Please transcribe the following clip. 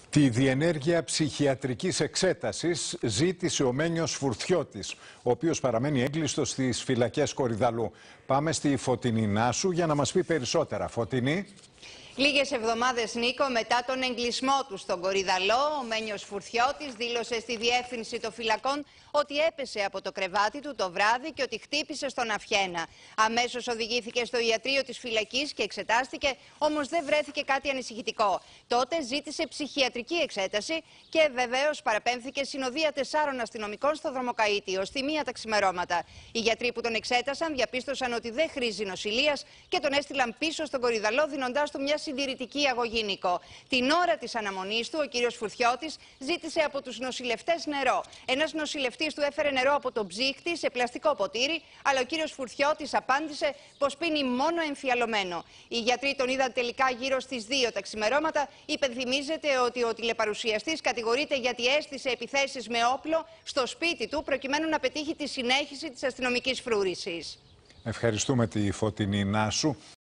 Τη διενέργεια ψυχιατρικής εξέτασης ζήτησε ο Μένιος Φουρτιώτης, ο οποίος παραμένει έγκλειστος στις φυλακές Κορυδαλλού. Πάμε στη Φωτεινή Νάσου για να μας πει περισσότερα. Φωτεινή. Λίγες εβδομάδες, Νίκο, μετά τον εγκλεισμό του στον Κορυδαλλό, ο Μένιος Φουρτιώτης δήλωσε στη διεύθυνση των φυλακών ότι έπεσε από το κρεβάτι του το βράδυ και ότι χτύπησε στον Αφιένα. Αμέσως οδηγήθηκε στο ιατρείο της φυλακής και εξετάστηκε, όμως δεν βρέθηκε κάτι ανησυχητικό. Τότε ζήτησε ψυχιατρική εξέταση και βεβαίως παραπέμφθηκε συνοδεία 4 αστυνομικών στο Δρομοκαΐτιο, στη 1 τα ξημερώματα. Οι γιατροί που τον εξέτασαν διαπίστωσαν ότι δεν χρήζει νοσηλείας και τον έστειλαν πίσω στον Κορυδαλλό, δίνοντάς του μια συντηρητική αγωγή, Νίκο. Την ώρα της αναμονής του, ο κύριος Φουρτιώτης ζήτησε από τους νοσηλευτές νερό. Ένας νοσηλευτής του έφερε νερό από τον ψύχτη σε πλαστικό ποτήρι, αλλά ο κύριος Φουρτιώτης απάντησε πως πίνει μόνο εμφιαλωμένο. Οι γιατροί τον είδαν τελικά γύρω στις 2 τα ξημερώματα. Υπενθυμίζεται ότι ο τηλεπαρουσιαστής κατηγορείται γιατί έστησε επιθέσεις με όπλο στο σπίτι του προκειμένου να πετύχει τη συνέχιση της αστυνομικής φρούρησης. Ευχαριστούμε τη Φωτεινή Νάσου.